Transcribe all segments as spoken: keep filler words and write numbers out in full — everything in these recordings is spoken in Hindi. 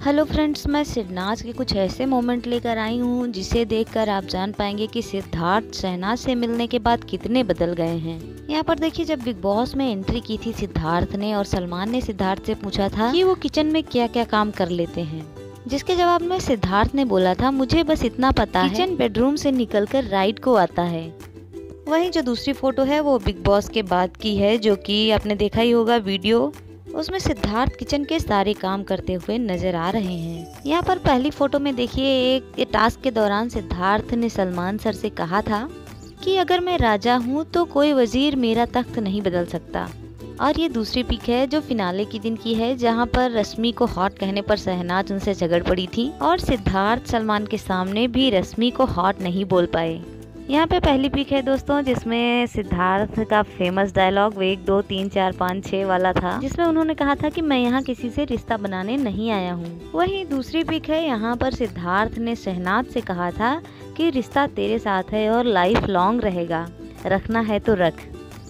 हेलो फ्रेंड्स, मैं शहनाज के कुछ ऐसे मोमेंट लेकर आई हूँ जिसे देखकर आप जान पाएंगे कि सिद्धार्थ शहनाज से मिलने के बाद कितने बदल गए हैं। यहाँ पर देखिए, जब बिग बॉस में एंट्री की थी सिद्धार्थ ने, और सलमान ने सिद्धार्थ से पूछा था कि वो किचन में क्या क्या काम कर लेते हैं, जिसके जवाब में सिद्धार्थ ने बोला था, मुझे बस इतना पता है, किचन बेडरूम से निकलकर राइट को आता है। वहीं जो दूसरी फोटो है वो बिग बॉस के बाद की है, जो कि आपने देखा ही होगा वीडियो। उसमें सिद्धार्थ किचन के सारे काम करते हुए नजर आ रहे हैं। यहाँ पर पहली फोटो में देखिए, एक टास्क के दौरान सिद्धार्थ ने सलमान सर से कहा था कि अगर मैं राजा हूँ तो कोई वजीर मेरा तख्त नहीं बदल सकता। और ये दूसरी पिक है जो फिनाले की दिन की है, जहाँ पर रश्मि को हॉट कहने पर शहनाज उनसे झगड़ पड़ी थी और सिद्धार्थ सलमान के सामने भी रश्मि को हॉट नहीं बोल पाए। यहाँ पे पहली पिक है दोस्तों, जिसमें सिद्धार्थ का फेमस डायलॉग वो एक दो तीन चार पाँच छः वाला था, जिसमें उन्होंने कहा था कि मैं यहाँ किसी से रिश्ता बनाने नहीं आया हूँ। वहीं दूसरी पिक है, यहाँ पर सिद्धार्थ ने शहनाज से कहा था कि रिश्ता तेरे साथ है और लाइफ लॉन्ग रहेगा, रखना है तो रख।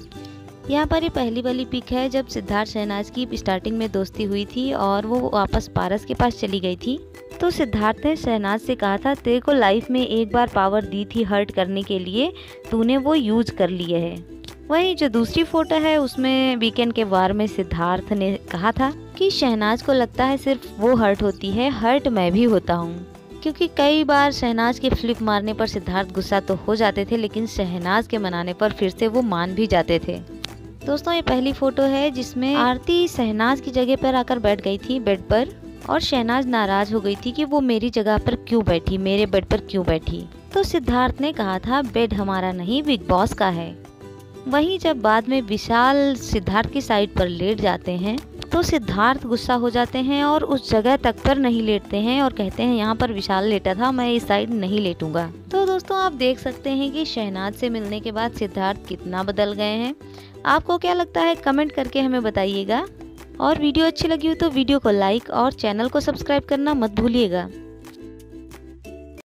यहाँ पर ये पहली वाली पिक है जब सिद्धार्थ शहनाज की स्टार्टिंग में दोस्ती हुई थी और वो वापस पारस के पास चली गई थी, तो सिद्धार्थ ने शहनाज से कहा था, तेरे को लाइफ में एक बार पावर दी थी हर्ट करने के लिए, तूने वो यूज कर लिए है। वहीं जो दूसरी फोटो है उसमें वीकेंड के वार में सिद्धार्थ ने कहा था कि शहनाज को लगता है सिर्फ वो हर्ट होती है, हर्ट मैं भी होता हूँ। क्योंकि कई बार शहनाज के फ्लिप मारने पर सिद्धार्थ गुस्सा तो हो जाते थे, लेकिन शहनाज के मनाने पर फिर से वो मान भी जाते थे। दोस्तों, ये पहली फोटो है जिसमें आरती शहनाज की जगह पर आकर बैठ गई थी बेड पर, और शहनाज नाराज हो गई थी कि वो मेरी जगह पर क्यों बैठी, मेरे बेड पर क्यों बैठी। तो सिद्धार्थ ने कहा था, बेड हमारा नहीं बिग बॉस का है। वहीं जब बाद में विशाल सिद्धार्थ की साइड पर लेट जाते हैं तो सिद्धार्थ गुस्सा हो जाते हैं और उस जगह तक पर नहीं लेटते हैं और कहते हैं, यहाँ पर विशाल लेटा था, मैं इस साइड नहीं लेटूंगा। तो दोस्तों, आप देख सकते हैं कि शहनाज से मिलने के बाद सिद्धार्थ कितना बदल गए हैं। आपको क्या लगता है, कमेंट करके हमें बताइएगा। और वीडियो अच्छी लगी हो तो वीडियो को लाइक और चैनल को सब्सक्राइब करना मत भूलिएगा।